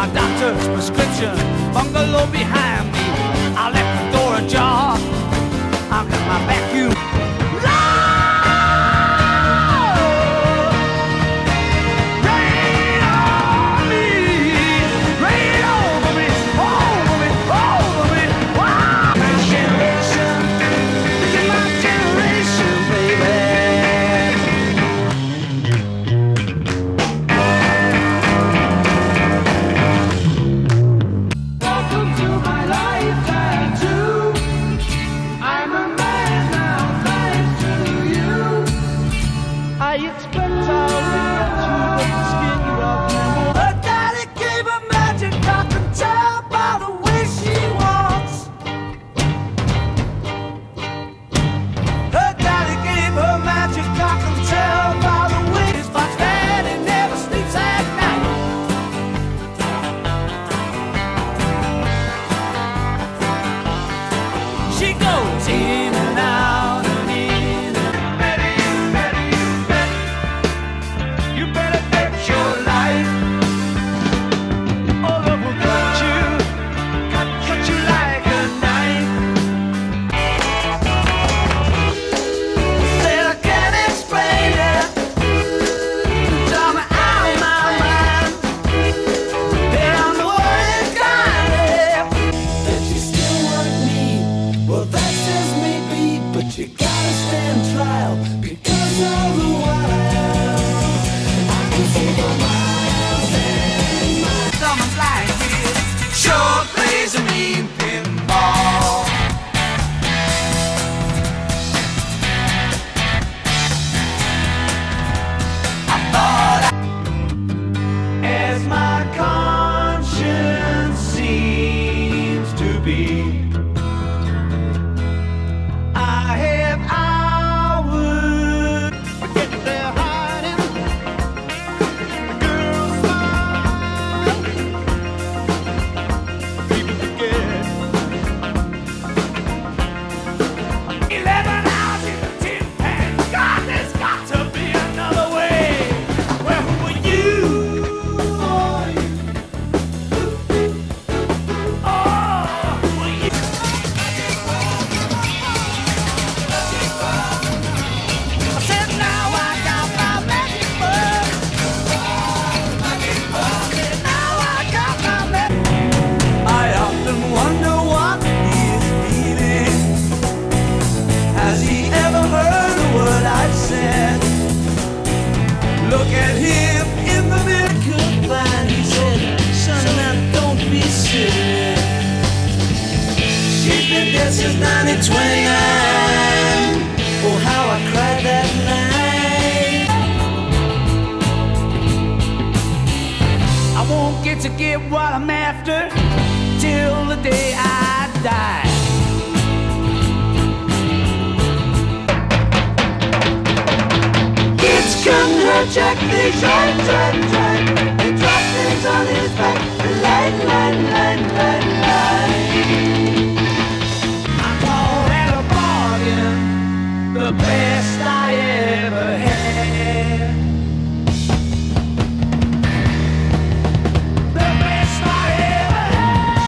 my doctor's prescription, bungalow behind me. I left the door ajar. I got my vacuum. I expect I'll regret you, but the skin you are playing. Her daddy gave her magic, I can tell by the way she walks. Her daddy gave her magic, I can tell by the way his fox daddy never sleeps at night. She goes in and out and in and you better bet your life. Oh, love will cut you like a knife. Said I can't explain it. Tell me out of my mind. There I'm the worried kind that you still want me. Well, that says maybe, but you gotta stand trial because of the wild. Someone's like this sure plays a mean pinball. I thought as my conscience seems to be, I have hours forget their hiding. The girls smile, people forget. 11 hours in the tin pan. God, there's got to be another way. Where were you? Oh, who were you? I said now I got my magic bug. Now I got my magic. I often wonder what he's feeling. Has he ever heard a word I've said? Look at him in the mirror, could find. He said, son, now don't be silly. She's been dead since 1929. Oh, how I cried that night. I won't get to get what I'm after till the day I die. It's come her Jack, these